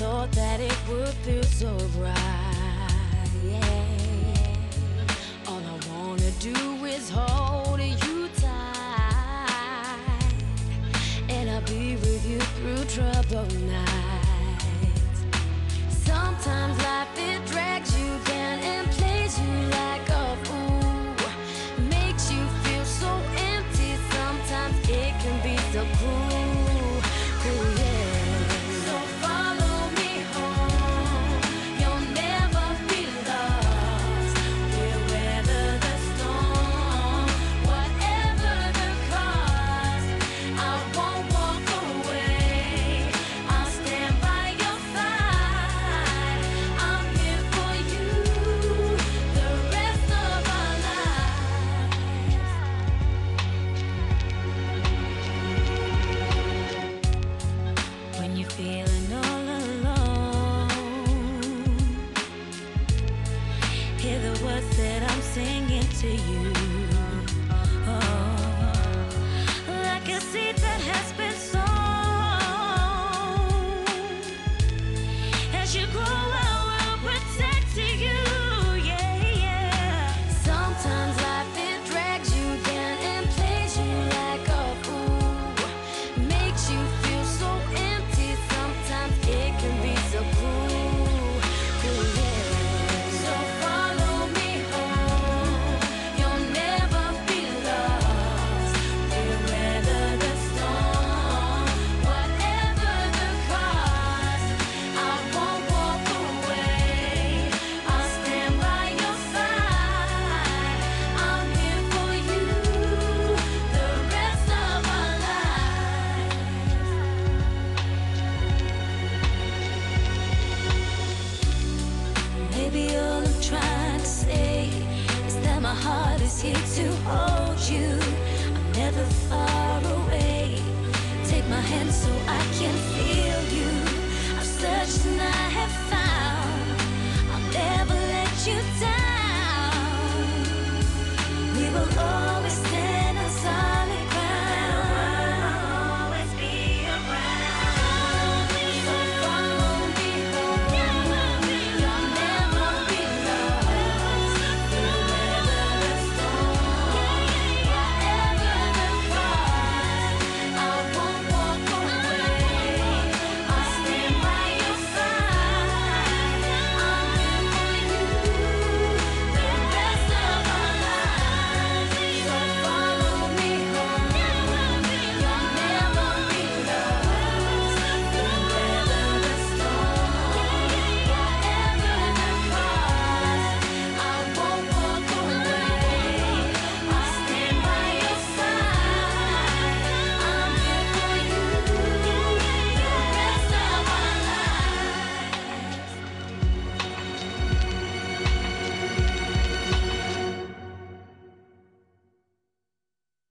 thought that it would feel so right, yeah. All I wanna do is hold you tight, and I'll be with you through troubled nights. Sometimes life, it drags you down and plays you like a fool, makes you feel so empty. Sometimes it can be so cruel, cruel, yeah. So follow me home, you'll never be lost. We'll weather the storm, whatever the cost. I won't walk away, I'll stand by your side. I'm here for you the rest of our lives. When you're feeling all alone, hear the words that I'm singing to you. Oh, like a seed that has been sown. As you grow, I will protect you, yeah, yeah. Sometimes life, it drags you down and plays you like a fool, makes you feel so empty. Sometimes it can be so cruel, cruel, yeah. So follow me home, you'll never be lost. We'll weather the storm, whatever the cost. I won't walk away, I'll stand by your side. I'm here for you the rest of our lives. Maybe all I'm trying to say is that my heart is here to hold you. I'm never far away. Take my hand so I can feel you. I've searched and I have found I'll never let you down.